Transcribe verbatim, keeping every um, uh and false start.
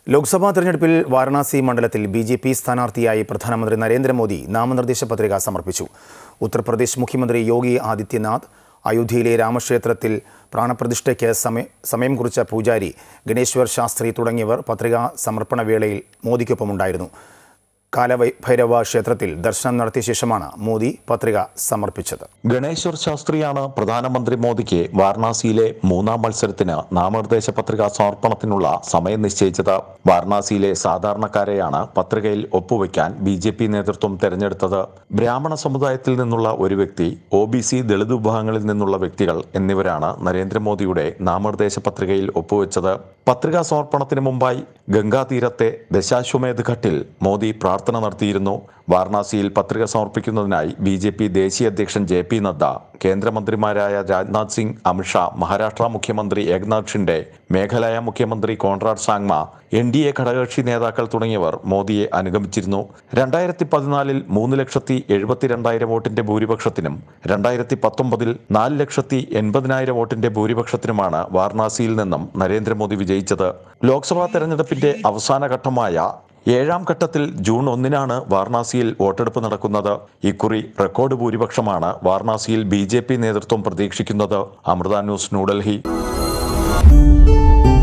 ലോക്സഭാ തെരഞ്ഞെടുപ്പിൽ വാരണാസി മണ്ഡലത്തിൽ B J P സ്ഥാനാർത്ഥിയായി പ്രധാനമന്ത്രി നരേന്ദ്രമോദി നാമനിർദ്ദേശ പത്രിക സമർപ്പിച്ചു. ഉത്തർപ്രദേശ് മുഖ്യമന്ത്രി യോഗി ആദിത്യനാഥ് അയോധ്യയിലെ രാമക്ഷേത്രത്തിൽ പ്രാണപ്രതിഷ്ഠയ്ക്ക് സമയം കുറിച്ച പൂജാരി ഗണേശ്വർ ശാസ്ത്രി തുടങ്ങിയവർ പത്രികാ സമർപ്പണ വേളയിൽ മോദിക്കൊപ്പമുണ്ടായിരുന്നു. കാലഭൈരവ ക്ഷേത്രത്തിൽ ദർശനം നടത്തിയ ശേഷമാണ് മോദി പത്രിക സമർപ്പിച്ചത്. ഗണേശ്വർ ശാസ്ത്രിയാണ് പ്രധാനമന്ത്രി മോദിക്ക് വാരണാസിയിലെ മൂന്നാം മത്സരത്തിന് നാമനിർദ്ദേശ പത്രികാ സമർപ്പണത്തിനുള്ള സമയം നിശ്ചയിച്ചത്. വാരണാസിയിലെ സാധാരണക്കാരെയാണ് പത്രികയിൽ ഒപ്പുവെക്കാൻ ബി ജെ പി നേതൃത്വം തെരഞ്ഞെടുത്തത്. ബ്രാഹ്മണ സമുദായത്തിൽ നിന്നുള്ള ഒരു വ്യക്തി, ഒ ബി സി ദളിത് വിഭാഗങ്ങളിൽ നിന്നുള്ള വ്യക്തികൾ എന്നിവരാണ് നരേന്ദ്രമോദിയുടെ നാമനിർദ്ദേശ പത്രികയിൽ ഒപ്പുവെച്ചത്. പത്രികാ സമർപ്പണത്തിന് മുമ്പായി ഗംഗാതീരത്തെ ദശാശ്വമേധ് ഘട്ടിൽ മോദി പ്രാർത്ഥന നടത്തിയിരുന്നു. വാരണാസിയിൽ പത്രിക സമർപ്പിക്കുന്നതിനായി ബി ജെ പി ദേശീയ അധ്യക്ഷൻ ജെ പി നദ്ദ, കേന്ദ്രമന്ത്രിമാരായ രാജ്നാഥ് സിംഗ്, അമിത്ഷാ, മഹാരാഷ്ട്ര മുഖ്യമന്ത്രി ഏക്നാഥ് ഷിൻഡെ, മേഘാലയ മുഖ്യമന്ത്രി Conrad Sangma, N D A ഘടകകക്ഷി നേതാക്കൾ തുടങ്ങിയവർ മോദിയെ അനുഗമിച്ചിരുന്നു. രണ്ടായിരത്തി പതിനാലിൽ മൂന്ന് ലക്ഷത്തി എഴുപത്തിരണ്ടായിരം വോട്ടിന്റെ ഭൂരിപക്ഷത്തിനും രണ്ടായിരത്തി പത്തൊമ്പതിൽ നാല് ലക്ഷത്തി എൺപതിനായിരം വോട്ടിന്റെ ഭൂരിപക്ഷത്തിനുമാണ് വാരണാസിയിൽ നിന്നും നരേന്ദ്രമോദി വിജയിച്ചത്. ലോക്സഭാ തെരഞ്ഞെടുപ്പിന്റെ അവസാന ഘട്ടമായ ഏഴാം ഘട്ടത്തിൽ ജൂൺ ഒന്നിനാണ് വാരണാസിയിൽ വോട്ടെടുപ്പ് നടക്കുന്നത്. ഇക്കുറി റെക്കോർഡ് ഭൂരിപക്ഷമാണ് വാരണാസിയിൽ ബി ജെ പി നേതൃത്വം പ്രതീക്ഷിക്കുന്നത്. അമൃത ന്യൂസ്, ന്യൂഡൽഹി.